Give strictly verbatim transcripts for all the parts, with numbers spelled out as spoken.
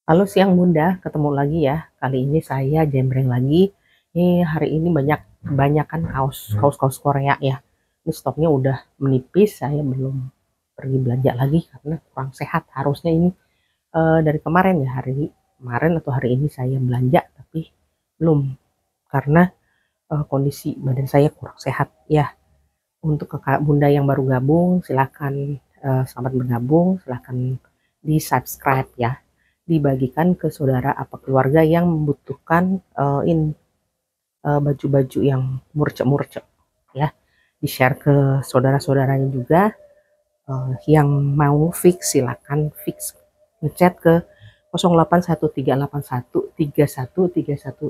Halo siang Bunda, ketemu lagi ya. Kali ini saya jembreng lagi. Ini hari ini banyak kebanyakan kaos kaos-kaos Korea ya. Ini stoknya udah menipis. Saya belum pergi belanja lagi karena kurang sehat. Harusnya ini eh, dari kemarin ya, hari kemarin atau hari ini saya belanja, tapi belum karena eh, kondisi badan saya kurang sehat ya. Untuk kakak Bunda yang baru gabung, silakan eh, selamat bergabung, silakan di subscribe ya, dibagikan ke saudara apa keluarga yang membutuhkan uh, in uh, baju-baju yang murce-murce ya, di share ke saudara-saudaranya juga. Uh, yang mau fix silakan fix ngechat ke nol delapan satu tiga delapan satu tiga satu tiga satu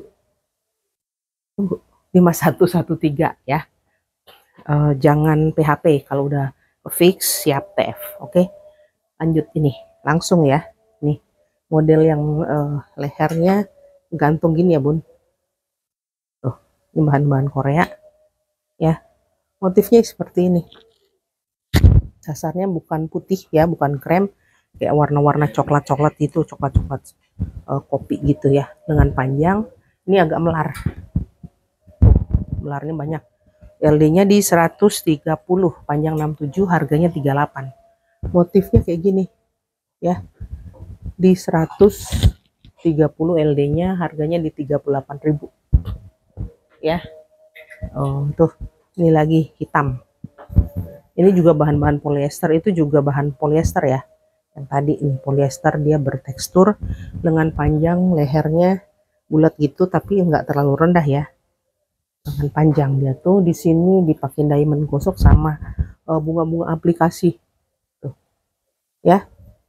lima satu satu tiga ya. Uh, jangan P H P kalau udah fix, siap T F. Oke, okay? Lanjut ini langsung ya. Nih model yang uh, lehernya gantung gini ya Bun. Tuh, ini bahan-bahan Korea ya. Motifnya seperti ini. Dasarnya bukan putih ya, bukan krem, kayak warna-warna coklat-coklat gitu, coklat-coklat uh, kopi gitu ya, dengan panjang. Ini agak melar. Melarnya banyak. L D-nya di seratus tiga puluh, panjang enam puluh tujuh, harganya tiga puluh delapan. Motifnya kayak gini ya. Di seratus tiga puluh L D-nya, harganya di tiga puluh delapan ribu. Ya. Oh, tuh. Ini lagi hitam. Ini juga bahan-bahan polyester, itu juga bahan polyester ya. Yang tadi ini polyester, dia bertekstur, lengan panjang, lehernya bulat gitu tapi enggak terlalu rendah ya. Lengan panjang dia tuh, di sini dipakai diamond gosok sama bunga-bunga uh, aplikasi. Tuh. Ya.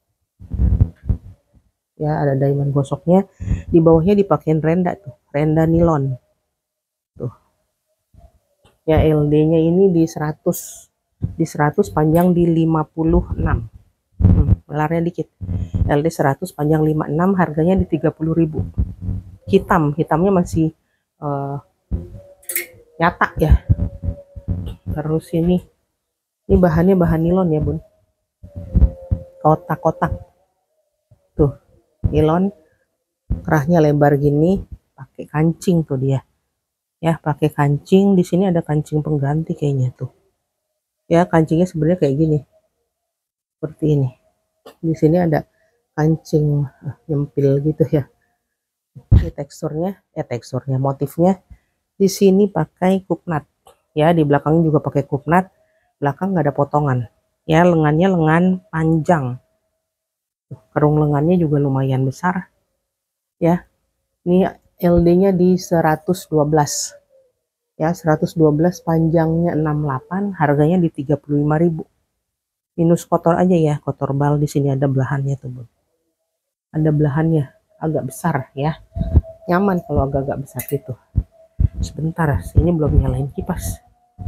Ya, ada diamond gosoknya. Di bawahnya dipakein renda tuh, renda nilon. Tuh. Ya, L D-nya ini di seratus, di seratus, panjang di lima puluh enam. Hmm, melarnya dikit. L D seratus, panjang lima puluh enam, harganya di tiga puluh ribu. Hitam, hitamnya masih uh, nyata ya. Terus ini ini bahannya bahan nilon ya Bun, kotak-kotak tuh, nilon, kerahnya lebar gini, pakai kancing tuh dia ya, pakai kancing. Di sini ada kancing pengganti kayaknya tuh ya. Kancingnya sebenarnya kayak gini, seperti ini. Di sini ada kancing uh, nyempil gitu ya. Ini teksturnya, eh teksturnya, motifnya di sini pakai kupnat ya. Di belakangnya juga pakai kupnat, belakang nggak ada potongan ya. Lengannya lengan panjang, kerung lengannya juga lumayan besar ya. Ini L D-nya di seratus dua belas ya, seratus dua belas, panjangnya enam puluh delapan, harganya di tiga puluh lima ribu. Minus kotor aja ya, kotor bal. Di sini ada belahannya tuh Bun, ada belahannya agak besar ya, nyaman kalau agak-agak besar gitu. Sebentar, ini belum nyalain kipas.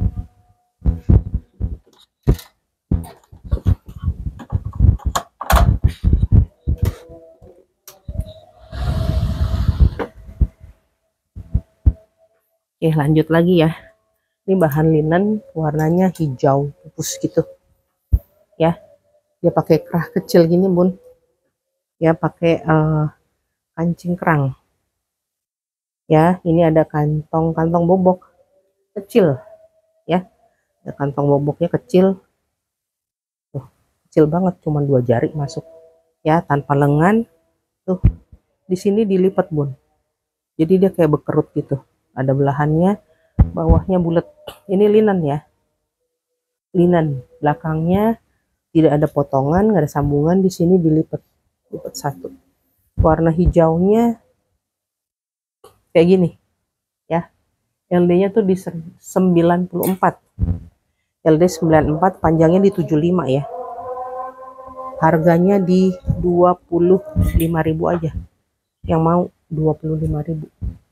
Oke, lanjut lagi ya. Ini bahan linen, warnanya hijau pupus gitu ya. Dia pakai kerah kecil gini Bun ya, pakai uh, kancing kerang ya. Ini ada kantong-kantong bobok kecil ya, ada kantong boboknya kecil tuh, kecil banget, cuma dua jari masuk ya, tanpa lengan tuh. Di sini dilipat Bun, jadi dia kayak bekerut gitu, ada belahannya, bawahnya bulat. Ini linen ya, linen. Belakangnya tidak ada potongan, nggak ada sambungan. Di sini dilipat, lipat satu. Warna hijaunya kayak gini ya. L D-nya tuh di sembilan puluh empat. L D sembilan puluh empat, panjangnya di tujuh puluh lima ya. Harganya di dua puluh lima ribu aja. Yang mau dua puluh lima ribu.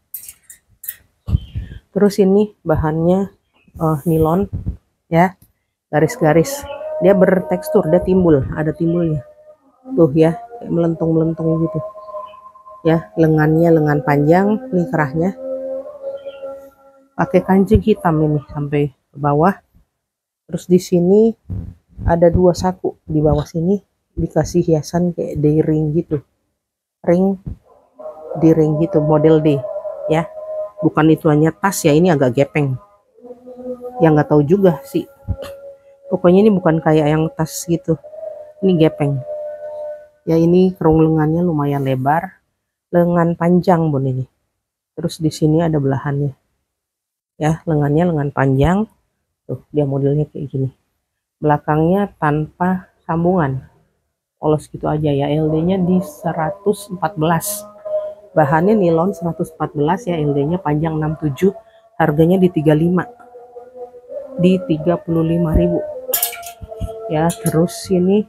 Terus ini bahannya uh, nilon ya, garis-garis. Dia bertekstur, dia timbul, ada timbulnya. Tuh ya, kayak melentung-melentung gitu. Ya, lengannya lengan panjang, nih kerahnya. Pakai kancing hitam ini sampai ke bawah. Terus di sini ada dua saku, di bawah sini dikasih hiasan kayak D-ring gitu. ring di ring gitu, model D ya, bukan itu hanya tas ya, ini agak gepeng ya, nggak tahu juga sih, pokoknya ini bukan kayak yang tas gitu, ini gepeng ya. Ini kerung lengannya lumayan lebar, lengan panjang bun ini, terus di sini ada belahannya ya, lengannya lengan panjang tuh, dia modelnya kayak gini, belakangnya tanpa sambungan, polos gitu aja ya. L D-nya di seratus empat belas, bahannya nilon seratus empat belas ya, L D-nya panjang enam puluh tujuh, harganya di tiga puluh lima, di tiga puluh lima ribu ya. Terus ini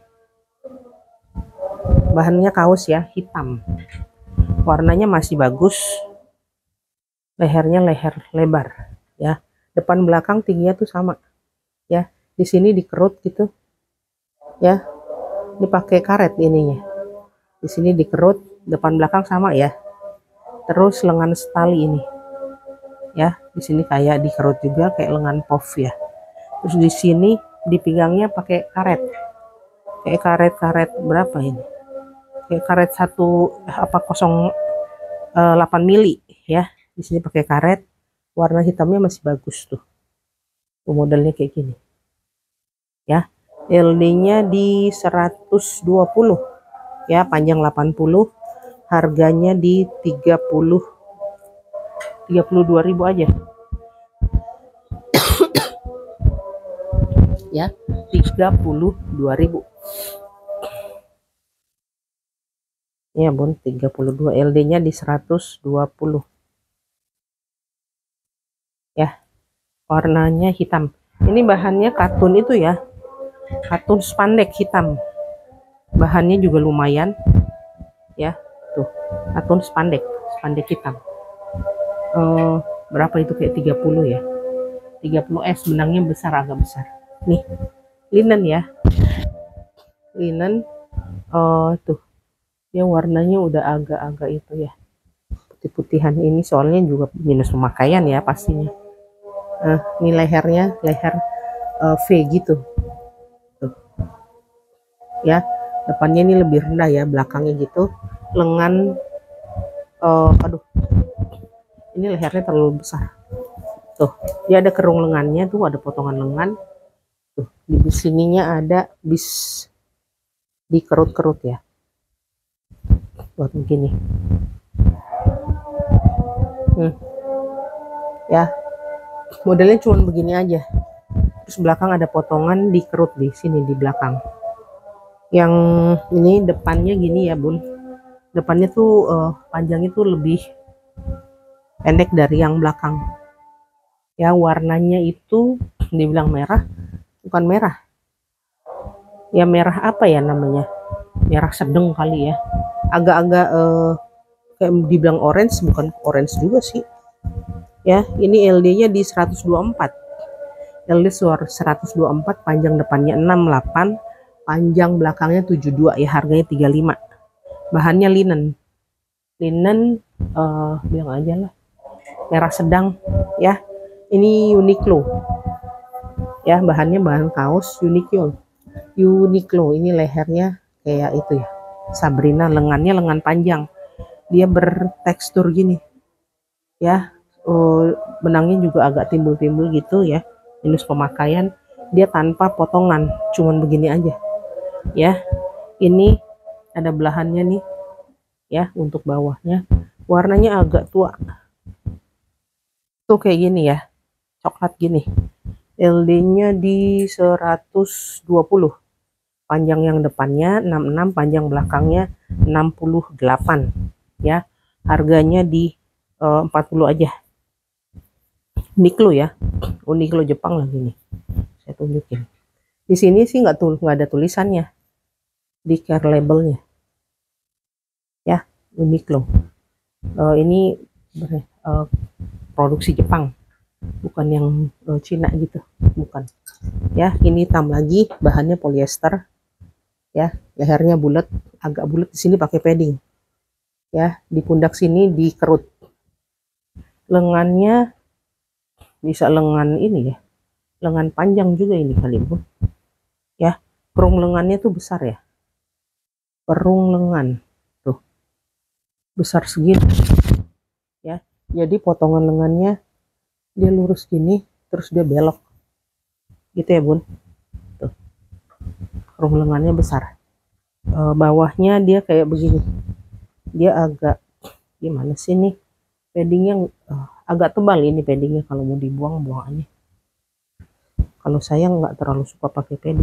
bahannya kaos ya, hitam, warnanya masih bagus, lehernya leher lebar ya, depan belakang tingginya tuh sama ya, di sini dikerut gitu ya, dipakai karet ininya, di sini dikerut, depan belakang sama ya. Terus lengan setali ini ya, di sini kayak dikerut juga kayak lengan puff ya. Terus di sini dipegangnya pakai karet, kayak karet-karet berapa ini, kayak karet satu apa kosong delapan mili ya. Di sini pakai karet, warna hitamnya masih bagus tuh, tuh modelnya kayak gini ya. L D-nya di seratus dua puluh ya, panjang delapan puluh, harganya di tiga puluh tiga puluh dua ribu aja ya, tiga puluh dua ribu ya bun, tiga puluh dua, L D-nya di seratus dua puluh ya, warnanya hitam. Ini bahannya katun itu ya, katun spandek hitam, bahannya juga lumayan ya, tuh katun spandek, spandek hitam. Eh, berapa itu, kayak tiga puluh ya, tiga puluh S, benangnya besar, agak besar nih, linen ya, linen. Oh tuh, dia warnanya udah agak-agak itu ya, putih-putihan ini, soalnya juga minus pemakaian ya pastinya. Nah, ini lehernya leher uh, V gitu tuh ya, depannya ini lebih rendah ya, belakangnya gitu, lengan uh, aduh ini lehernya terlalu besar tuh, dia ada kerung lengannya tuh, ada potongan lengan tuh, di sininya ada bis dikerut-kerut ya, buat begini hmm. ya, modelnya cuma begini aja. Terus belakang ada potongan dikerut di sini di belakang. Yang ini depannya gini ya bun, depannya tuh uh, panjangnya tuh lebih pendek dari yang belakang ya. Warnanya itu dibilang merah, bukan merah ya, merah apa ya namanya, merah sedang kali ya, agak-agak uh, kayak dibilang orange, bukan orange juga sih ya. Ini L D-nya di seratus dua puluh empat, L D seratus dua puluh empat, panjang depannya enam puluh delapan, panjang belakangnya tujuh puluh dua ya, harganya tiga puluh lima. Bahannya linen, linen uh, bilang aja lah merah sedang ya. Ini Uniqlo ya, bahannya bahan kaos Uniqlo, Uniqlo. Ini lehernya kayak itu ya, Sabrina, lengannya lengan panjang, dia bertekstur gini ya. Uh, benangnya juga agak timbul-timbul gitu ya, minus pemakaian, dia tanpa potongan, cuman begini aja ya. Ini ada belahannya nih ya, untuk bawahnya warnanya agak tua tuh, kayak gini ya, coklat gini. L D-nya di seratus dua puluh, panjang yang depannya enam puluh enam, panjang belakangnya enam puluh delapan ya, harganya di uh, empat puluh aja. Uniqlo ya, Uniqlo Jepang lagi nih, saya tunjukin. Di sini sih nggak tuh nggak ada tulisannya di care labelnya ya, Uniqlo. Uh, ini uh, produksi Jepang, bukan yang uh, Cina gitu, bukan ya. Ini hitam lagi, bahannya polyester ya, lehernya bulat, agak bulat, di sini pakai padding ya, di pundak sini dikerut, lengannya bisa lengan ini ya, lengan panjang juga ini kali pun ya, perung lengannya tuh besar ya, perung lengan tuh besar segini ya. Jadi potongan lengannya dia lurus gini, terus dia belok gitu ya bun. Tuh, kerung lengannya besar. E, bawahnya dia kayak begini, dia agak gimana sih nih paddingnya, uh, agak tebal ini paddingnya. Kalau mau dibuang buang aja. Kalau saya nggak terlalu suka pakai padding.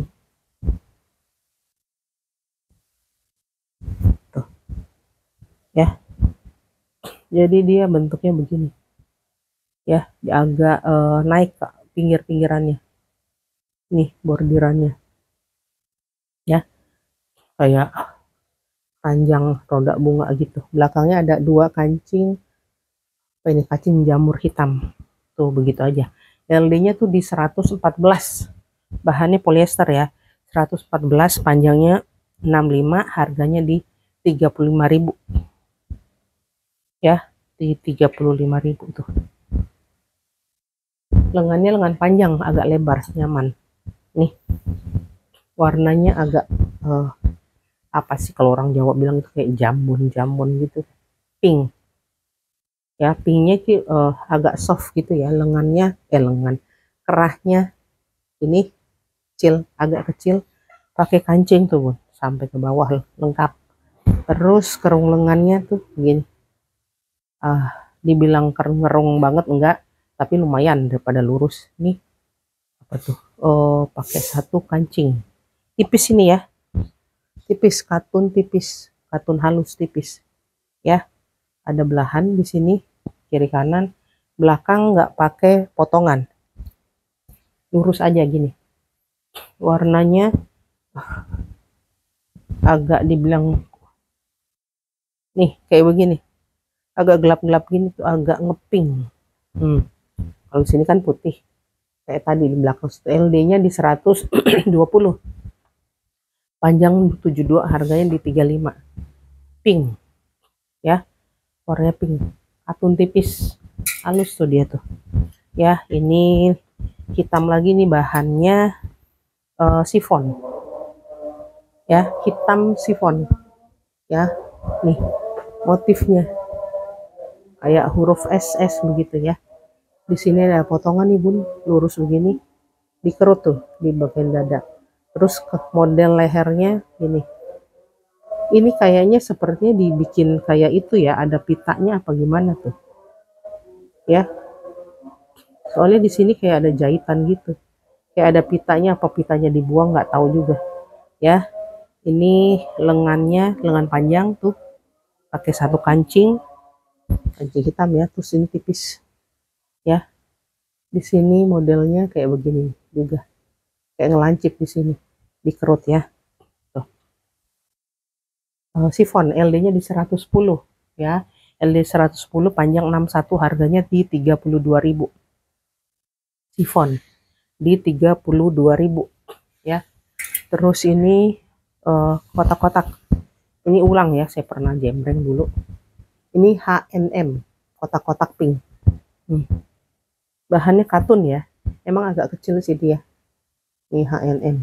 Tuh ya, jadi dia bentuknya begini ya, dia agak uh, naik ke pinggir-pinggirannya nih, bordirannya ya, kayak panjang roda bunga gitu. Belakangnya ada dua kancing, apa ini, kancing jamur hitam tuh, begitu aja. L D nya tuh di seratus empat belas, bahannya polyester ya, seratus empat belas, panjangnya enam puluh lima, harganya di tiga puluh lima ribu ya, di tiga puluh lima ribu tuh. Lengannya lengan panjang, agak lebar, nyaman nih. Warnanya agak uh, apa sih kalau orang Jawa bilang itu, kayak jambon-jambon gitu, pink ya. Pinknya sih uh, agak soft gitu ya. Lengannya eh lengan kerahnya ini kecil, agak kecil, pakai kancing tuh bun, sampai ke bawah lengkap. Terus kerung lengannya tuh begini, ah dibilang kerung banget enggak, tapi lumayan daripada lurus. Nih apa tuh, oh pakai satu kancing tipis ini ya, tipis, katun tipis, katun halus tipis ya. Ada belahan di sini kiri kanan, belakang nggak pakai potongan, lurus aja gini. Warnanya agak dibilang nih kayak begini, agak gelap-gelap gini tuh, agak ngeping. Hmm. Kalau sini kan putih kayak tadi di belakang. L D-nya di seratus dua puluh, panjang tujuh puluh dua, harganya di tiga puluh lima. Pink ya, warnanya pink, katun tipis, halus tuh dia tuh ya. Ini hitam lagi nih, bahannya uh, sifon ya, hitam sifon ya. Nih motifnya kayak huruf S S begitu ya. Di sini ada potongan nih bun, lurus begini, dikerut tuh di bagian dada. Terus ke model lehernya ini, ini kayaknya sepertinya dibikin kayak itu ya, ada pitanya apa gimana tuh ya. Soalnya di sini kayak ada jahitan gitu, kayak ada pitanya, apa pitanya dibuang nggak tahu juga ya. Ini lengannya lengan panjang tuh, pakai satu kancing, kancing hitam ya. Terus ini tipis ya. Di sini modelnya kayak begini juga, kayak ngelancip di sini, dikerut ya. Tuh. Uh, sifon, L D-nya di seratus sepuluh ya. L D seratus sepuluh, panjang enam puluh satu, harganya di tiga puluh dua ribu. Sifon di tiga puluh dua ribu ya. Terus ini kotak-kotak, uh, ini ulang ya, saya pernah jembreng dulu. Ini H and M, kotak-kotak pink. Hmm. Bahannya katun ya, emang agak kecil sih dia. Ini H and M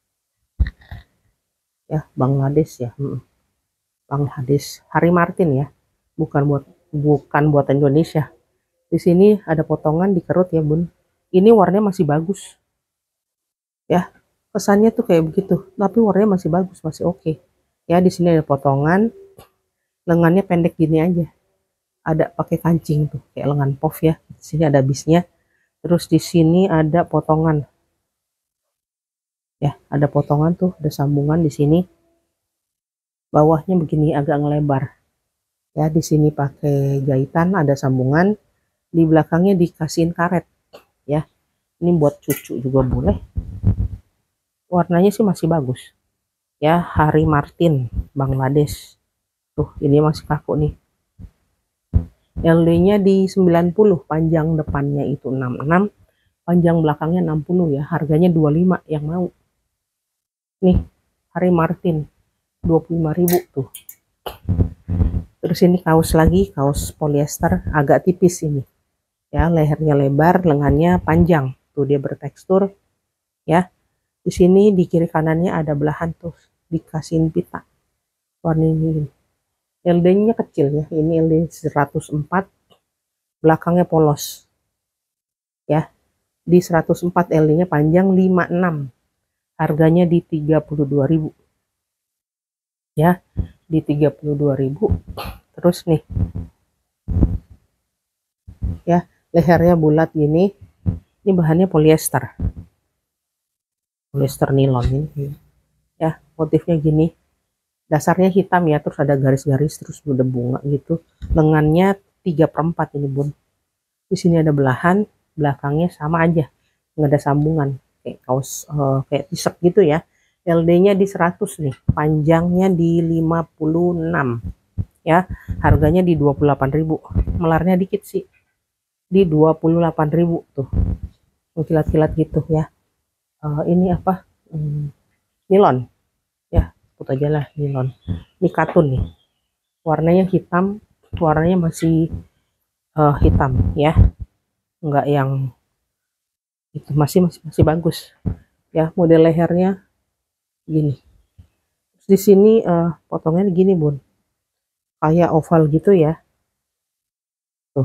ya, Bangladesh ya. Hmm. Bangladesh, Harry Martin ya, bukan buat bukan buatan Indonesia. Di sini ada potongan dikerut ya bun. Ini warnanya masih bagus ya, kesannya tuh kayak begitu, tapi warnanya masih bagus, masih oke okay. Ya. Di sini ada potongan, lengannya pendek gini aja, ada pakai kancing tuh kayak lengan pov ya. Di sini ada bisnya. Terus di sini ada potongan ya, ada potongan tuh, ada sambungan di sini. Bawahnya begini agak ngelebar ya. Di sini pakai jahitan, ada sambungan. Di belakangnya dikasihin karet ya. Ini buat cucu juga boleh. Warnanya sih masih bagus ya, Harry Martin Bangladesh tuh. Ini masih kaku nih. L D-nya di sembilan puluh, panjang depannya itu enam puluh enam, panjang belakangnya enam puluh ya. Harganya dua puluh lima, yang mau nih Harry Martin dua puluh lima ribu tuh. Terus ini kaos lagi, kaos polyester, agak tipis ini ya, lehernya lebar, lengannya panjang tuh, dia bertekstur ya. Di sini di kiri kanannya ada belahan tuh, dikasihin pita warna ini. L D-nya kecil ya, ini L D seratus empat, belakangnya polos ya. Di seratus empat L D-nya panjang lima puluh enam, harganya di tiga puluh dua ribu ya, di tiga puluh dua ribu. Terus nih ya, lehernya bulat gini, ini bahannya polyester, polyester nilon ini ya, motifnya gini, dasarnya hitam ya, terus ada garis-garis, terus udah bunga gitu. Lengannya tiga per empat ini bun, di sini ada belahan, belakangnya sama aja, nggak ada sambungan, kayak kaos uh, kayak t-shirt gitu ya. L D-nya di seratus nih, panjangnya di lima puluh enam ya, harganya di dua puluh delapan ribu. Melarnya dikit sih, di dua puluh delapan ribu tuh, kilat-kilat gitu ya. Uh, ini apa, hmm, nilon ya, sebut aja lah nilon. Ini katun nih, warnanya hitam, warnanya masih uh, hitam ya, enggak yang itu, masih masih masih bagus ya. Model lehernya gini, terus di sini uh, potongnya gini bun, kayak oval gitu ya, tuh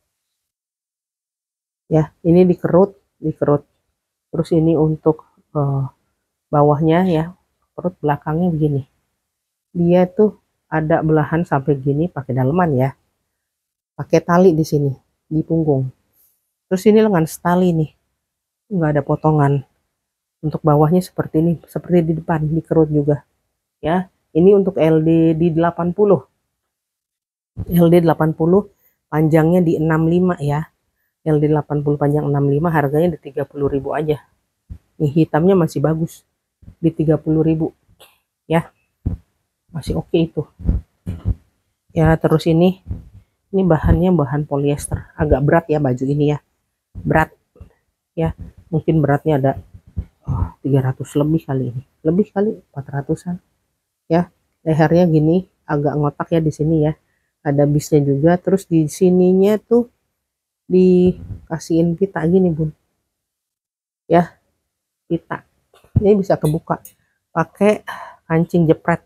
ya. Ini dikerut, dikerut. Terus ini untuk uh, bawahnya ya, perut belakangnya begini, dia tuh ada belahan sampai gini, pakai daleman ya, pakai tali di sini di punggung. Terus ini lengan setali nih, nggak ada potongan. Untuk bawahnya seperti ini, seperti di depan, dikerut juga ya. Ini untuk L D di delapan puluh, L D delapan puluh, panjangnya di enam puluh lima ya. L D delapan puluh panjang enam puluh lima, harganya di tiga puluh ribu aja. Ini hitamnya masih bagus, di tiga puluh ribu ya, masih oke okay itu ya. Terus ini ini bahannya bahan polyester, agak berat ya baju ini ya, berat ya, mungkin beratnya ada oh, tiga ratus lebih kali, ini lebih kali empat ratusan ya. Lehernya gini, agak ngotak ya di sini ya, ada bisnya juga. Terus di sininya tuh dikasihin pita gini bun ya, pita ini bisa kebuka pakai kancing jepret.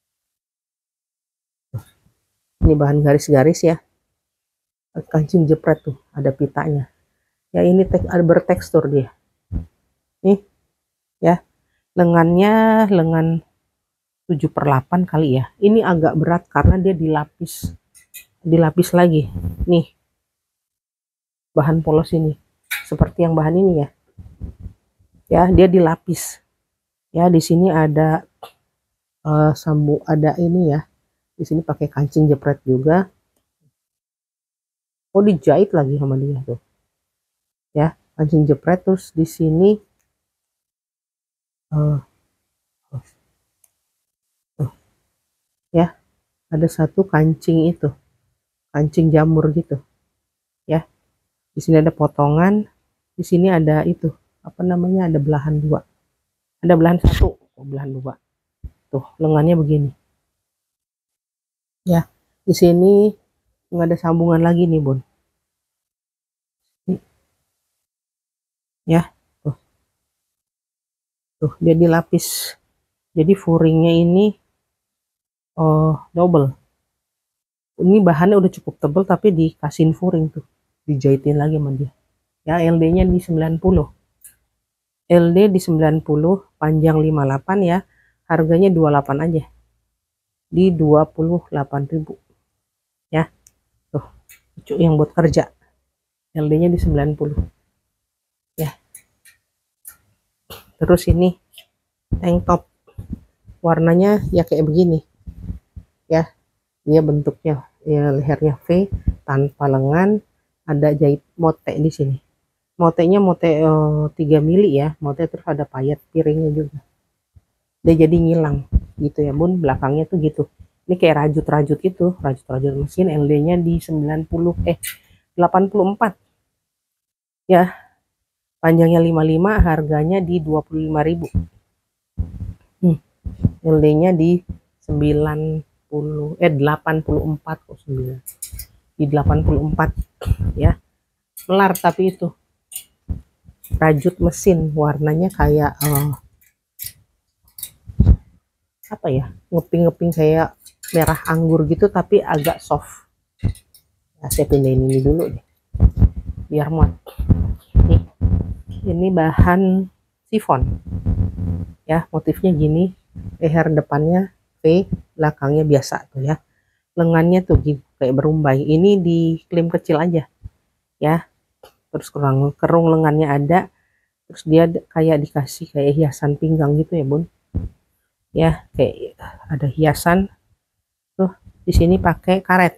Ini bahan garis-garis ya, kancing jepret tuh ada pitanya ya. Ini tek, ada bertekstur dia nih ya. Lengannya lengan tujuh per delapan kali ya. Ini agak berat karena dia dilapis, dilapis lagi nih, bahan polos ini seperti yang bahan ini ya, ya dia dilapis ya. Di sini ada uh, sambu, ada ini ya, di sini pakai kancing jepret juga. Oh, dijahit lagi sama dia tuh ya, kancing jepret. Terus di sini uh, uh, ya, ada satu kancing itu, kancing jamur gitu ya. Di sini ada potongan, di sini ada itu apa namanya, ada belahan dua, ada belahan satu, oh, belahan dua tuh. Lengannya begini ya. Di sini nggak ada sambungan lagi nih bun ya, tuh tuh dia dilapis, jadi furingnya ini oh double. Ini bahannya udah cukup tebal tapi dikasihin furing tuh, dijahitin lagi sama dia ya. L D-nya di sembilan puluh, L D di sembilan puluh, panjang lima puluh delapan ya, harganya dua puluh delapan aja, di dua puluh delapan ribu ya. Tuh lucu yang buat kerja, L D-nya di sembilan puluh ya. Terus ini tank top, warnanya ya kayak begini ya, dia bentuknya ya, lehernya V tanpa lengan, ada jahit mote di sini. Motenya mote uh, tiga mili ya, mote. Terus ada payet piringnya juga, dia jadi ngilang gitu ya bun. Belakangnya tuh gitu, ini kayak rajut-rajut itu, rajut-rajut mesin. L D-nya di sembilan puluh eh delapan puluh empat ya, panjangnya lima puluh lima, harganya di dua puluh lima ribu. hmm. L D-nya di sembilan puluh eh delapan puluh empat, kok sembilan, di delapan puluh empat ya. Melar tapi itu rajut mesin, warnanya kayak uh, apa ya, ngeping-ngeping kayak merah anggur gitu tapi agak soft. Nah, saya pindahin ini dulu deh biar muat. Nih, ini bahan chiffon ya, motifnya gini, leher depannya V, belakangnya biasa tuh ya, lengannya tuh gini kayak berumbai. Ini di klim kecil aja ya, terus kerung kerung lengannya ada, terus dia kayak dikasih kayak hiasan pinggang gitu ya bun ya, kayak ada hiasan tuh. Di sini pakai karet,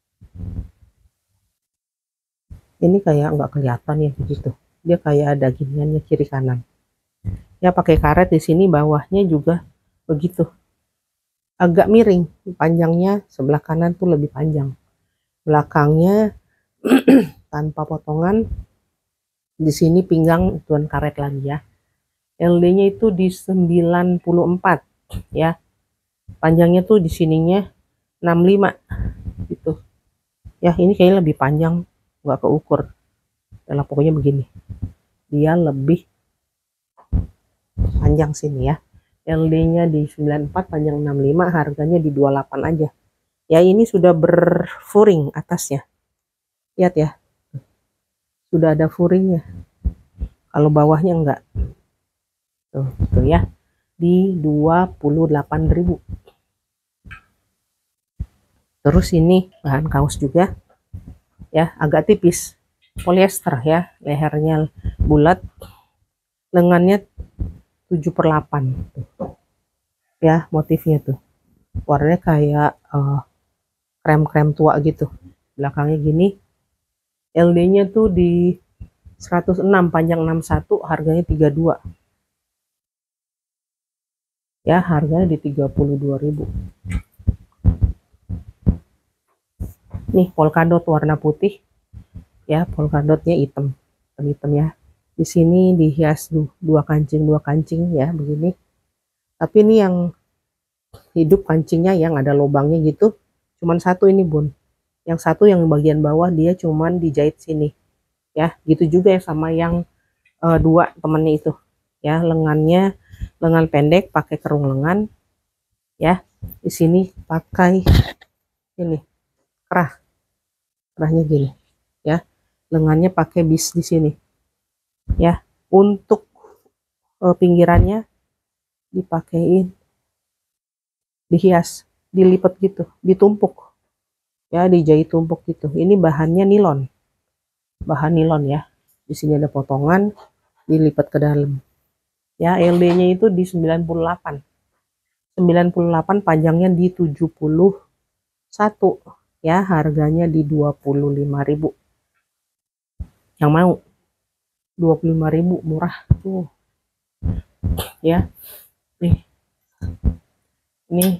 ini kayak nggak kelihatan ya begitu, dia kayak ada giniannya kiri kanan ya, pakai karet. Di sini bawahnya juga begitu, agak miring, panjangnya sebelah kanan tuh lebih panjang, belakangnya tanpa potongan. Di sini pinggang tuan karet lagi ya, L D-nya itu di sembilan puluh empat ya, panjangnya tuh di sininya enam puluh lima gitu ya. Ini kayaknya lebih panjang, nggak keukur dalam, pokoknya begini, dia lebih panjang sini ya. L D-nya di sembilan puluh empat, panjang enam puluh lima, harganya di dua puluh delapan aja ya. Ini sudah berfuring atasnya, lihat ya, sudah ada furingnya, kalau bawahnya enggak tuh, tuh ya, di dua puluh delapan ribu. Terus ini bahan kaos juga ya, agak tipis, polyester ya, lehernya bulat, lengannya tujuh per delapan tuh ya, motifnya tuh warnanya kayak uh, krem-krem tua gitu, belakangnya gini. L D-nya tuh di seratus enam, panjang enam puluh satu, harganya tiga puluh dua ya, harganya di tiga puluh dua ribu. Nih polkadot warna putih ya, polkadotnya hitam hitam ya. Di sini dihias dua kancing dua kancing ya begini, tapi ini yang hidup kancingnya yang ada lubangnya gitu cuman satu ini bun, yang satu yang bagian bawah dia cuman dijahit sini ya, gitu juga ya sama yang uh, dua temennya itu ya. Lengannya lengan pendek pakai kerung lengan ya. Di sini pakai ini kerah, kerahnya gini ya, lengannya pakai bis di sini ya. Untuk uh, pinggirannya dipakein dihias, dilipat gitu, ditumpuk ya, dijahit tumpuk gitu. Ini bahannya nilon, bahan nilon ya. Di sini ada potongan, dilipat ke dalam ya. L D-nya itu di sembilan puluh delapan, sembilan puluh delapan, panjangnya di tujuh puluh satu ya, harganya di dua puluh lima ribu. Yang mau dua puluh lima ribu, murah tuh ya. Nih, ini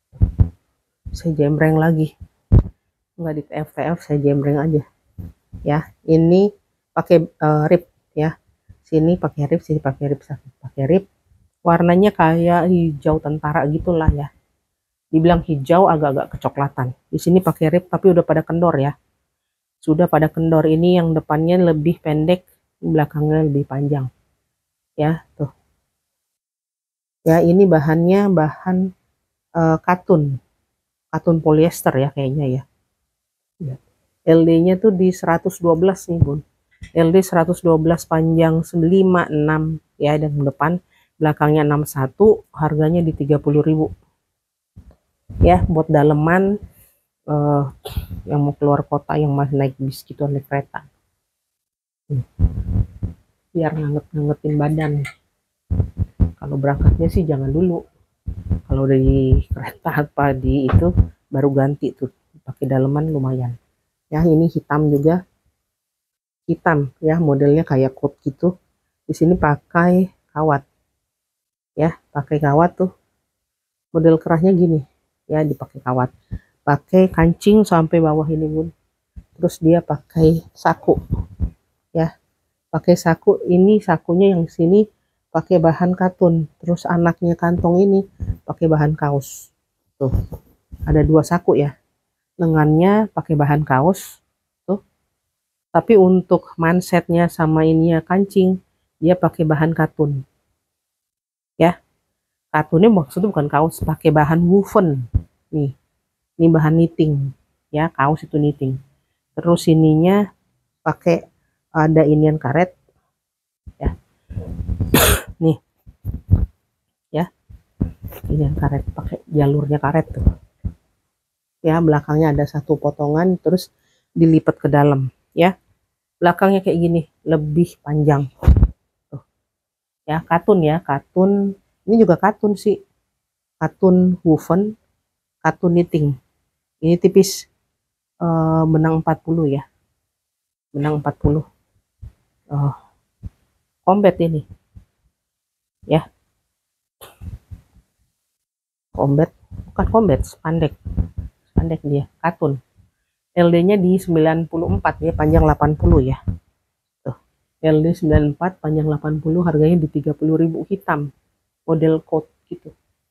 saya jembreng lagi, nggak di T F T F, saya jembreng aja ya. Ini pakai uh, rib ya, sini pakai rib, sini pakai rib, pakai rib. Warnanya kayak hijau tentara gitulah ya, dibilang hijau agak-agak kecoklatan. Di sini pakai rib tapi udah pada kendor ya, sudah pada kendor. Ini yang depannya lebih pendek, belakangnya lebih panjang ya tuh ya. Ini bahannya bahan uh, katun katun polyester ya kayaknya ya. L D-nya tuh di seratus dua belas nih bun, L D seratus dua belas, panjang lima puluh enam ya, dan depan belakangnya enam puluh satu, harganya di tiga puluh ribu ya. Buat daleman uh, yang mau keluar kota, yang masih naik bis gitu, naik kereta, hmm. biar nganget-ngangetin badan. Kalau berangkatnya sih jangan dulu, kalau dari kereta apa di itu baru ganti tuh pakai daleman lumayan ya. Ini hitam juga, hitam ya, modelnya kayak coat gitu. Di sini pakai kawat ya, pakai kawat tuh, model kerahnya gini ya, dipakai kawat, pakai kancing sampai bawah ini bun. Terus dia pakai saku ya, pakai saku. Ini sakunya yang sini pakai bahan katun, terus anaknya kantong ini pakai bahan kaos tuh, ada dua saku ya. Lengannya pakai bahan kaos tuh, tapi untuk mansetnya sama ininya kancing dia pakai bahan katun ya. Katunnya maksudnya bukan kaos, pakai bahan woven nih Ini bahan knitting ya, kaos itu knitting. Terus ininya pakai ada inian karet ya. Nih ya, inian karet, pakai jalurnya karet tuh ya. Belakangnya ada satu potongan terus dilipat ke dalam ya. Belakangnya kayak gini, lebih panjang tuh ya. Katun ya, katun. Ini juga katun sih, katun woven, katun knitting. Ini tipis, eh, benang empat puluh ya, benang empat puluh. Oh, combat ini ya, combat, bukan combat, spandek, spandek dia, katun. L D-nya di sembilan puluh empat ya, panjang delapan puluh ya. Tuh, L D sembilan puluh empat, panjang delapan puluh, harganya di tiga puluh ribu, hitam, model coat gitu.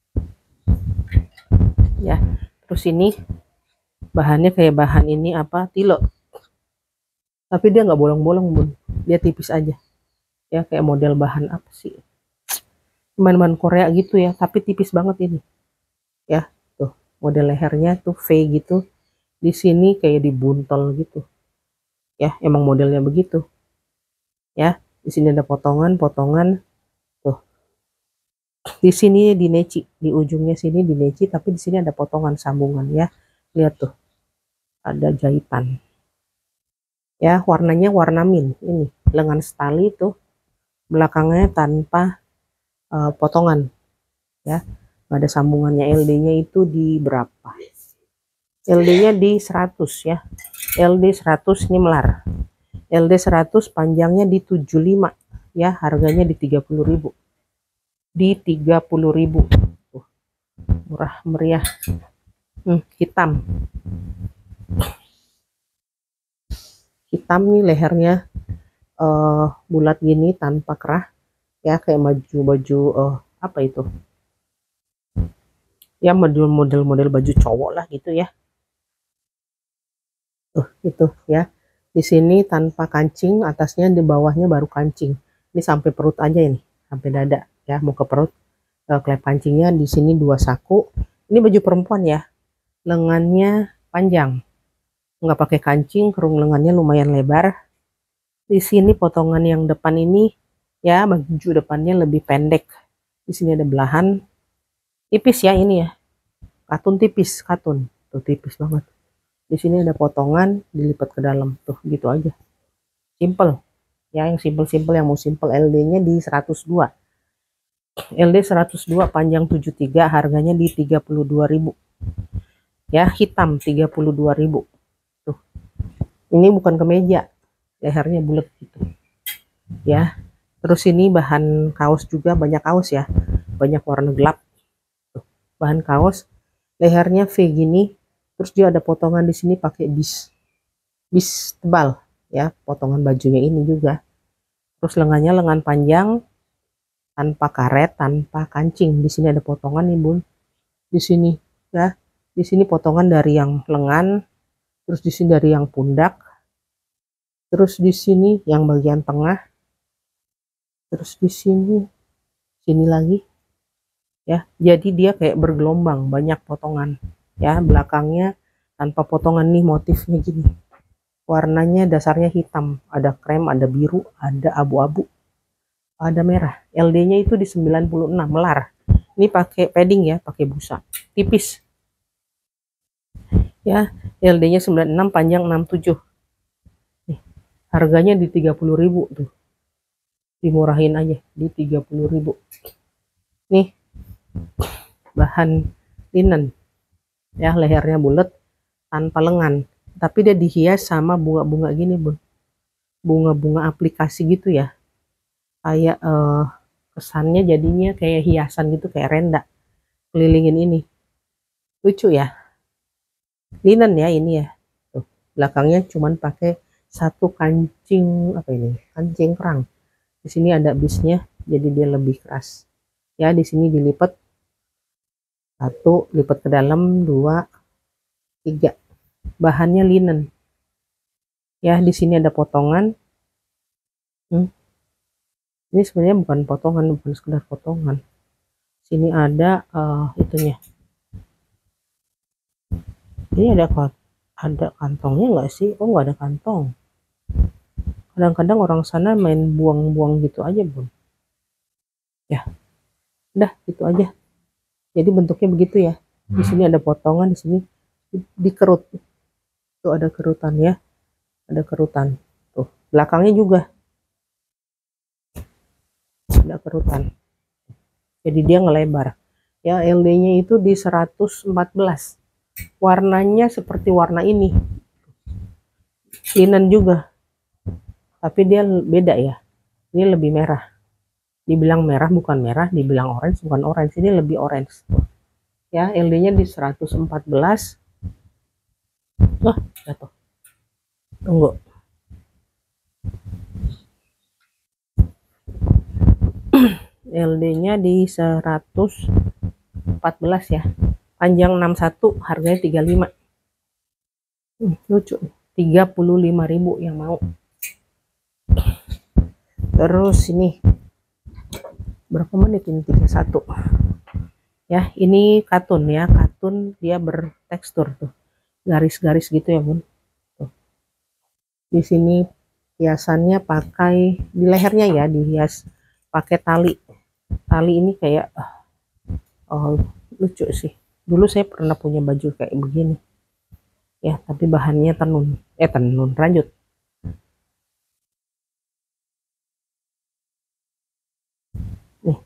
Ya, terus ini bahannya kayak bahan ini apa, tilo. Tapi dia nggak bolong-bolong, Bun. Dia tipis aja. Ya, kayak model bahan apa sih? Bahan-bahan Korea gitu ya, tapi tipis banget ini. Ya, tuh, model lehernya tuh V gitu. Di sini kayak dibuntel gitu. Ya, emang modelnya begitu. Ya, di sini ada potongan-potongan tuh. Di sini dineci, di ujungnya sini dineci, tapi di sini ada potongan sambungan ya. Lihat tuh, ada jahitan. Ya, warnanya warna mint ini, lengan stali tuh, belakangnya tanpa uh, potongan ya. Nggak ada sambungannya. L D-nya itu di berapa? L D-nya di seratus ya. L D seratus ini melar. L D seratus panjangnya di tujuh puluh lima ya, harganya di tiga puluh ribu. Di tiga puluh ribu. Tuh, murah meriah. Hmm, hitam. Hitam nih lehernya, uh, bulat gini tanpa kerah ya, kayak baju-baju uh, apa itu? Ya, model-model baju cowok lah gitu ya. Tuh, itu ya. Di sini tanpa kancing, atasnya, di bawahnya baru kancing. Ini sampai perut aja ini, sampai dada ya, mau ke perut. E, klep kancingnya di sini dua saku. Ini baju perempuan ya. Lengannya panjang. Nggak pakai kancing, kerung lengannya lumayan lebar. Di sini potongan yang depan ini ya, baju depannya lebih pendek. Di sini ada belahan. Tipis ya ini ya. Katun tipis, katun. Tuh tipis banget. Di sini ada potongan dilipat ke dalam tuh, gitu aja, simple ya. Yang simple-simple, yang mau simple, L D-nya di seratus dua, L D seratus dua, panjang tujuh puluh tiga, harganya di tiga puluh dua ribu ya, hitam tiga puluh dua ribu. Tuh, ini bukan kemeja, lehernya bulat gitu ya. Terus ini bahan kaos juga, banyak kaos ya, banyak warna gelap. Tuh, bahan kaos, lehernya V gini. Terus dia ada potongan di sini pakai bis, bis tebal ya, potongan bajunya ini juga. Terus lengannya lengan panjang tanpa karet, tanpa kancing. Di sini ada potongan nih, Bun. Di sini ya. Di sini potongan dari yang lengan, terus di sini dari yang pundak. Terus di sini yang bagian tengah. Terus di sini sini lagi. Ya, jadi dia kayak bergelombang, banyak potongan. Ya, belakangnya tanpa potongan nih, motifnya gini. Warnanya dasarnya hitam, ada krem, ada biru, ada abu-abu, ada merah. L D-nya itu di sembilan puluh enam, melar. Ini pakai padding ya, pakai busa, tipis. Ya, L D-nya sembilan puluh enam, panjang enam puluh tujuh. Nih, harganya di tiga puluh ribu tuh. Dimurahin aja di tiga puluh ribu. Nih, bahan linen. Ya, lehernya bulat tanpa lengan, tapi dia dihias sama bunga-bunga gini, Bun. Bunga-bunga aplikasi gitu ya. Kayak eh, kesannya jadinya kayak hiasan gitu, kayak renda kelilingin ini. Lucu ya. Linen ya ini ya. Tuh, belakangnya cuman pakai satu kancing, apa ini? Kancing kerang. Di sini ada bisnya, jadi dia lebih keras. Ya, di sini dilipat satu, lipat ke dalam, dua, tiga. Bahannya linen. Ya, di sini ada potongan. Hmm. Ini sebenarnya bukan potongan, bukan sekedar potongan. Sini ada uh, itunya. Ini ada ada kantongnya nggak sih? Oh, nggak ada kantong. Kadang-kadang orang sana main buang-buang gitu aja, Bun. Ya, udah gitu aja. Jadi bentuknya begitu ya. Di sini ada potongan, di sini dikerut. Tuh ada kerutan ya. Ada kerutan. Tuh, belakangnya juga ada kerutan. Jadi dia ngelebar. Ya, L D-nya itu di seratus empat belas. Warnanya seperti warna ini. Linen juga. Tapi dia beda ya. Ini lebih merah. Dibilang merah bukan merah, dibilang orange bukan orange. Ini lebih orange. Ya, L D-nya di seratus empat belas. Wah, jatuh. Tunggu. L D-nya di seratus empat belas ya. Panjang enam puluh satu, harganya tiga puluh lima. Hmm, lucu. tiga puluh lima ribu yang mau. Terus ini berapa menit ini? tiga puluh satu. Ya, ini katun ya. Katun dia bertekstur tuh. Garis-garis gitu ya, Bun. Tuh. Di sini hiasannya pakai di lehernya ya, dihias pakai tali. Tali ini kayak oh, lucu sih. Dulu saya pernah punya baju kayak begini. Ya, tapi bahannya tenun. Eh, tenun, lanjut. Nih.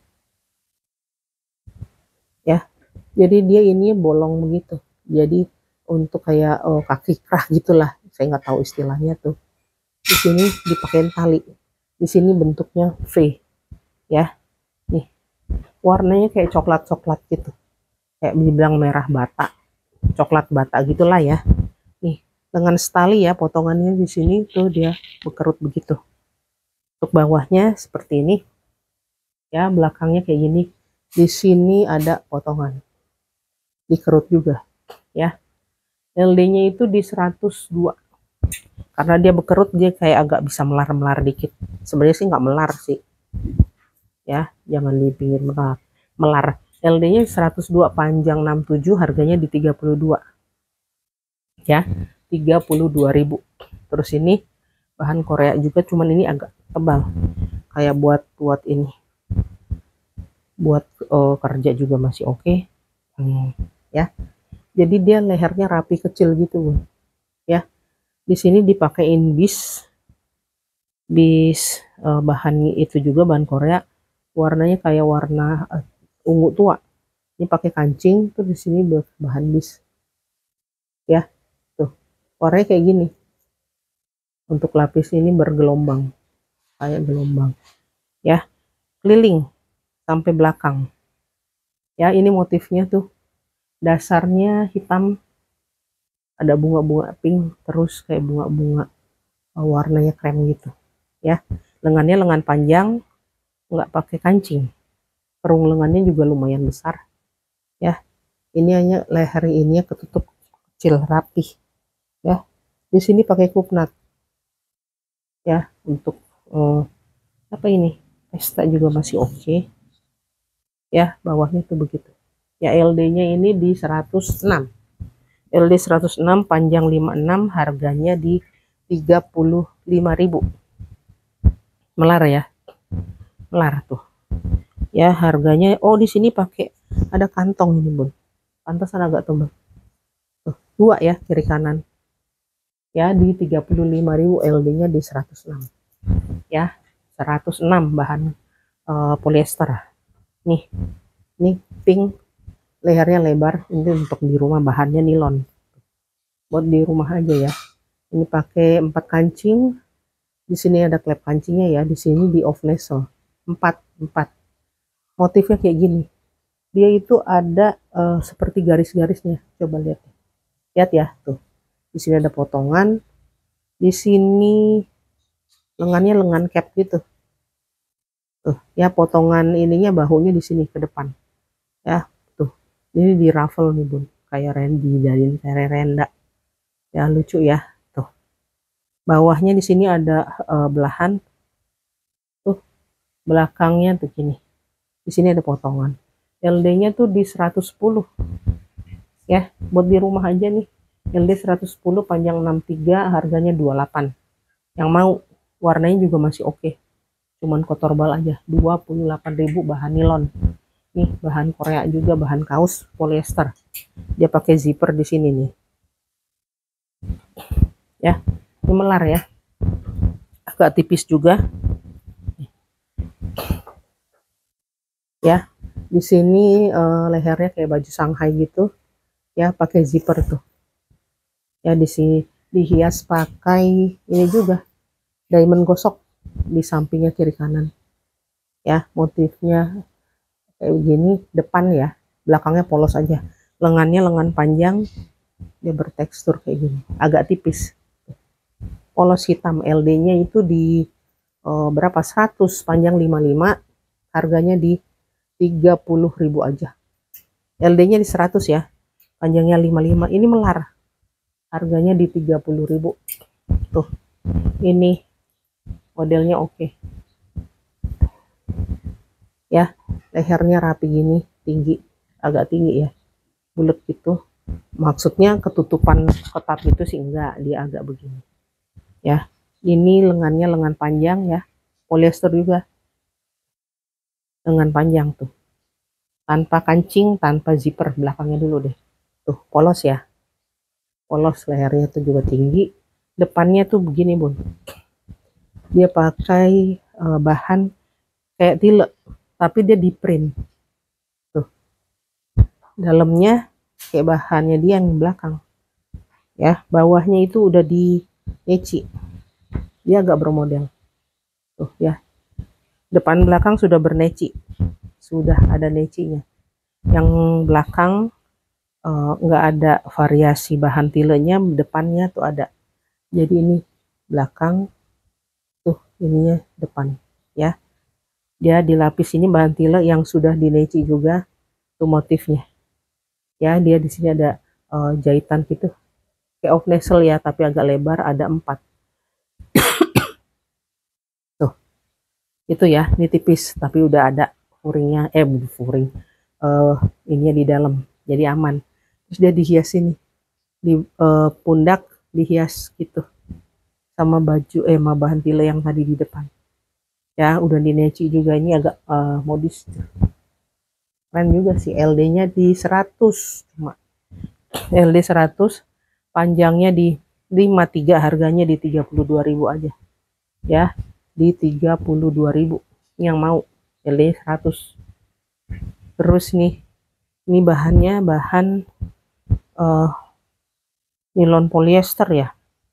Ya. Jadi dia ini bolong begitu. Jadi untuk kayak oh, kaki kerah gitulah. Saya nggak tahu istilahnya tuh. Di sini dipakein tali. Di sini bentuknya V. Ya. Nih. Warnanya kayak coklat-coklat gitu. Kayak dibilang merah bata. Coklat bata gitulah ya. Nih, dengan setali ya potongannya di sini tuh dia berkerut begitu. Untuk bawahnya seperti ini. Ya, belakangnya kayak gini. Di sini ada potongan. Dikerut juga, ya. L D-nya itu di seratus dua. Karena dia berkerut dia kayak agak bisa melar-melar dikit. Sebenarnya sih nggak melar sih. Ya, jangan di pinggir melar. Melar. L D-nya seratus dua, panjang enam puluh tujuh, harganya di tiga puluh dua. Ya, tiga puluh dua ribu. Terus ini bahan Korea juga, cuman ini agak tebal. Kayak buat buat ini. Buat oh, kerja juga masih oke. Okay. Hmm, ya. Jadi dia lehernya rapi kecil gitu, Bun. Ya. Di sini dipakein bis. Bis eh, bahan itu juga bahan Korea. Warnanya kayak warna uh, ungu tua. Ini pakai kancing, tuh di sini bahan bis. Ya. Tuh. Warnanya kayak gini. Untuk lapis ini bergelombang. Kayak gelombang. Ya. Keliling sampai belakang. Ya, ini motifnya tuh. Dasarnya hitam, ada bunga-bunga pink, terus kayak bunga-bunga warnanya krem gitu ya. Lengannya lengan panjang, nggak pakai kancing. Perung lengannya juga lumayan besar ya. Ini hanya leher ini ketutup kecil rapi ya. Di sini pakai kupnat ya, untuk eh, apa ini, pesta juga masih oke okay. Ya, bawahnya tuh begitu ya. L D-nya ini di seratus enam. L D seratus enam, panjang lima puluh enam, harganya di tiga puluh lima ribu. Melar ya. Melar tuh. Ya, harganya oh di sini pakai ada kantong ini, Bun. Pantasan agak tebal. Tuh, dua ya kiri kanan. Ya, di tiga puluh lima ribu, L D-nya di seratus enam. Ya, seratus enam bahan uh, polyester. Nih. Nih pink, lehernya lebar. Ini untuk di rumah, bahannya nilon. Buat di rumah aja ya. Ini pakai empat kancing. Di sini ada klep kancingnya ya. Di sini di off nestle. Empat, empat. Motifnya kayak gini. Dia itu ada uh, seperti garis-garisnya. Coba lihat. Lihat ya, tuh. Di sini ada potongan. Di sini lengannya lengan cap gitu. Tuh, ya potongan ininya bahunya di sini ke depan. Ya, tuh. Ini di ruffle nih, Bun. Kayak Randy dari Renda. Ya, lucu ya. Tuh. Bawahnya di sini ada uh, belahan. Tuh, belakangnya tuh gini. Di sini ada potongan. L D-nya tuh di seratus sepuluh. Ya, buat di rumah aja nih. L D seratus sepuluh panjang enam puluh tiga, harganya dua puluh delapan. Yang mau, warnanya juga masih oke. Okay. Cuman kotor bal aja. dua puluh delapan ribu bahan nilon. Nih, bahan Korea juga, bahan kaos polyester. Dia pakai zipper di sini nih. Ya, ini melar ya. Agak tipis juga. Ya, di sini uh, lehernya kayak baju Shanghai gitu. Ya, pakai zipper tuh. Ya, di sini dihias pakai ini juga diamond gosok di sampingnya kiri kanan. Ya, motifnya kayak begini, depan ya, belakangnya polos aja. Lengannya lengan panjang, dia bertekstur kayak gini, agak tipis. Polos hitam, L D-nya itu di uh, berapa? seratus, panjang lima puluh lima, harganya di tiga puluh ribu aja. L D-nya di seratus ya, panjangnya lima puluh lima. Ini melar, harganya di tiga puluh ribu. Tuh, ini modelnya oke. Okay. Ya, lehernya rapi gini, tinggi, agak tinggi ya, bulat gitu. Maksudnya ketutupan ketat gitu sih enggak, dia agak begini. Ya, ini lengannya lengan panjang ya, polyester juga, lengan panjang tuh, tanpa kancing, tanpa zipper. Belakangnya dulu deh, tuh polos ya, polos. Lehernya tuh juga tinggi, depannya tuh begini bun, dia pakai uh, bahan kayak tile tapi dia di print tuh, dalamnya kayak bahannya dia yang belakang ya, bawahnya itu udah di neci, dia agak bermodel tuh ya, depan belakang sudah berneci, sudah ada necinya. Yang belakang nggak uh, ada variasi bahan tilenya, depannya tuh ada. Jadi ini belakang tuh, ininya depan ya, dia dilapis ini bahan tile yang sudah dineci juga tuh motifnya ya. Dia di sini ada uh, jahitan gitu kayak off nasal ya, tapi agak lebar, ada empat tuh. Itu ya, ini tipis tapi udah ada furingnya, eh furing uh, ininya di dalam, jadi aman. Terus dia dihias ini di uh, pundak, dihias gitu sama baju eh sama bahan tile yang tadi di depan ya, udah dineci juga. Ini agak uh, modis, keren juga sih. L D-nya di seratus, cuma L D seratus, panjangnya di lima puluh tiga, harganya di tiga puluh dua ribu aja ya, di tiga puluh dua ribu. Yang mau L D seratus. Terus nih, ini bahannya bahan uh, nilon polyester ya,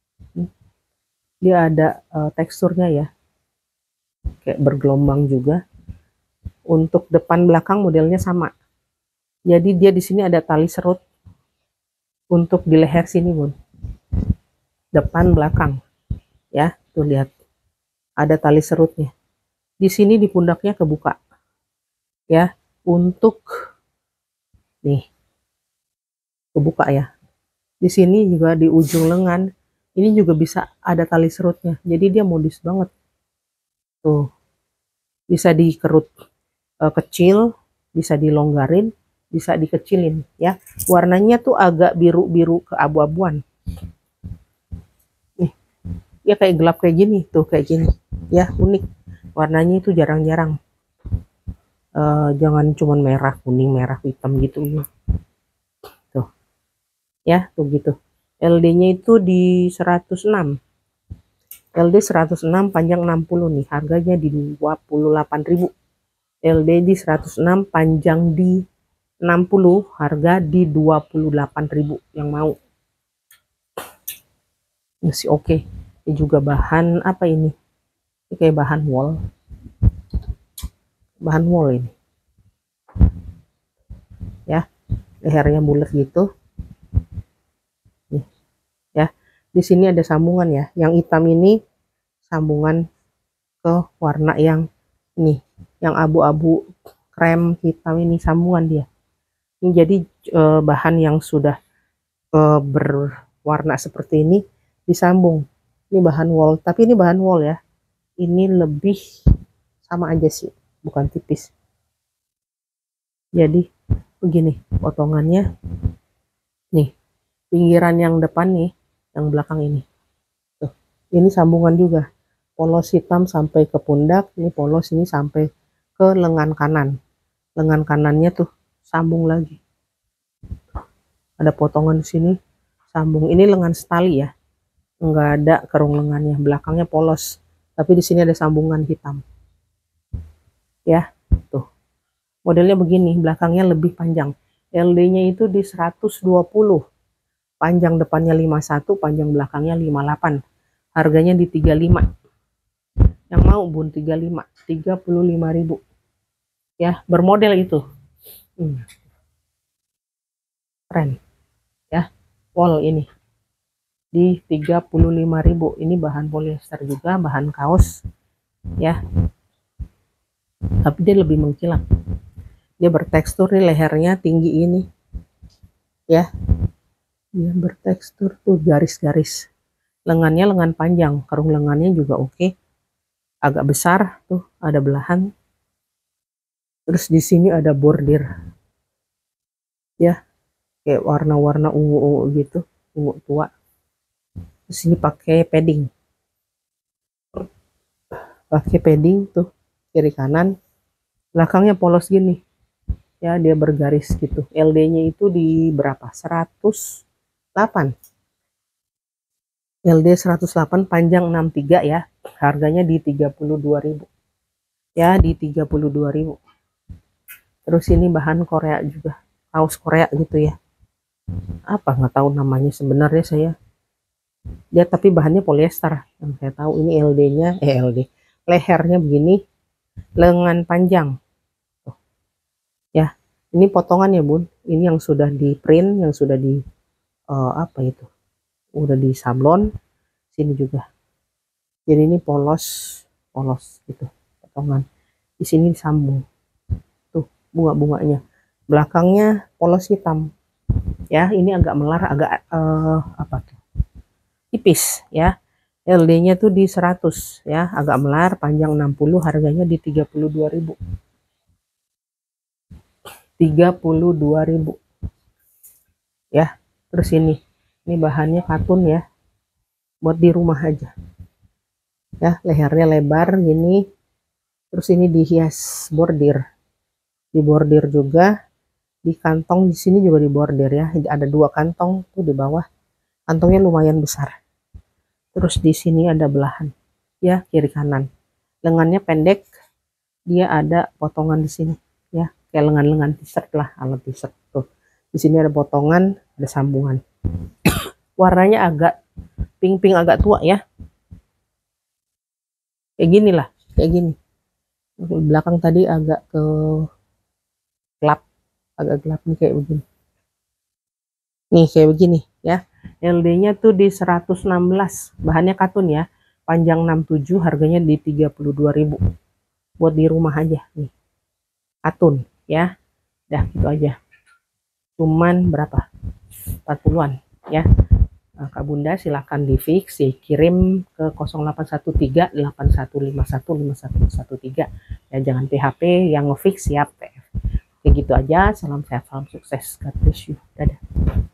dia ada uh, teksturnya ya, kayak bergelombang juga. Untuk depan belakang modelnya sama, jadi dia di sini ada tali serut untuk di leher sini bun, depan belakang ya, tuh lihat ada tali serutnya. Di sini di pundaknya kebuka ya, untuk nih kebuka ya. Di sini juga di ujung lengan ini juga bisa ada tali serutnya, jadi dia modis banget tuh. Bisa dikerut uh, kecil, bisa dilonggarin, bisa dikecilin ya. Warnanya tuh agak biru-biru ke abu-abuan nih ya, kayak gelap kayak gini tuh, kayak gini ya, unik warnanya. Itu jarang-jarang, uh, jangan cuman merah kuning merah hitam gitu tuh ya, tuh gitu. L D-nya itu di seratus enam, L D seratus enam, panjang enam puluh nih, harganya di dua puluh delapan ribu. L D di seratus enam, panjang di enam puluh, harga di dua puluh delapan ribu. Yang mau masih oke okay. Ini juga bahan apa ini? Ini kayak bahan wol, bahan wol ini ya, lehernya bulat gitu nih ya. Di sini ada sambungan ya, yang hitam ini sambungan ke warna yang ini, yang abu-abu krem hitam ini sambungan dia. Ini jadi eh, bahan yang sudah eh, berwarna seperti ini disambung. Ini bahan wol, tapi ini bahan wol ya, ini lebih sama aja sih, bukan tipis. Jadi begini potongannya nih, pinggiran yang depan nih, yang belakang ini. Tuh, ini sambungan juga. Polos hitam sampai ke pundak, ini polos ini sampai ke lengan kanan. Lengan kanannya tuh sambung lagi. Ada potongan di sini, sambung. Ini lengan setali ya. Enggak ada kerung lengannya, belakangnya polos. Tapi di sini ada sambungan hitam. Ya, tuh. Modelnya begini, belakangnya lebih panjang. L D-nya itu di seratus dua puluh. Panjang depannya lima puluh satu, panjang belakangnya lima puluh delapan. Harganya di tiga puluh lima. Yang mau bun tiga puluh lima, tiga puluh lima ribu. Ya, bermodel itu. Hmm. Keren. Ya, wall ini di tiga puluh lima ribu. Ini bahan polyester juga, bahan kaos ya, tapi dia lebih mengkilap. Dia bertekstur nih, lehernya tinggi ini ya, dia bertekstur tuh garis-garis. Lengannya lengan panjang, kerung lengannya juga oke, agak besar tuh, ada belahan. Terus di sini ada bordir ya, kayak warna-warna ungu-ungu gitu, ungu tua. Di sini pakai padding, pakai padding tuh kiri kanan. Belakangnya polos gini ya, dia bergaris gitu. L D-nya itu di berapa? seratus delapan. L D seratus delapan, panjang enam puluh tiga ya. Harganya di tiga puluh dua ribu. Ya, di tiga puluh dua ribu. Terus ini bahan Korea juga. Kaos Korea gitu ya. Apa nggak tahu namanya sebenarnya saya. Dia tapi bahannya polyester. Yang saya tahu ini L D-nya, eh L D. Lehernya begini, lengan panjang. Tuh. Ya, ini potongan ya, Bun. Ini yang sudah di print, yang sudah di uh, apa itu? Udah di sablon. Sini juga. Jadi ini polos, polos gitu, potongan. Di sini disambung. Tuh, bunga-bunganya. Belakangnya polos hitam. Ya, ini agak melar, agak uh, apa tuh? Tipis ya. L D-nya tuh di seratus ya, agak melar, panjang enam puluh, harganya di tiga puluh dua ribu. tiga puluh dua ribu. Ya. Terus ini. Ini bahannya katun ya. Buat di rumah aja. Ya, lehernya lebar gini. Terus ini dihias bordir. Di bordir juga. Di kantong di sini juga di bordir ya. Ada dua kantong tuh di bawah. Kantongnya lumayan besar. Terus di sini ada belahan ya, kiri kanan. Lengannya pendek, dia ada potongan di sini ya, kayak lengan-lengan t-shirt lah, alat t-shirt tuh. Di sini ada potongan, ada sambungan. Warnanya agak pink-pink, agak tua ya. Kayak gini lah, kayak gini. Belakang tadi agak ke gelap, agak gelap nih kayak begini. Nih kayak begini ya. L D-nya tuh di seratus enam belas, bahannya katun ya, panjang enam puluh tujuh, harganya di tiga puluh dua ribu. Buat di rumah aja nih, katun ya. Dah gitu aja, cuman berapa, empat puluhan ya. Nah, Kak Bunda silahkan di fix, dikirim ke nol delapan satu tiga delapan satu lima satu lima satu satu tiga ya, jangan P H P, yang ngefix siap. Kayak gitu aja. Salam sehat, salam sukses, God bless you, dadah.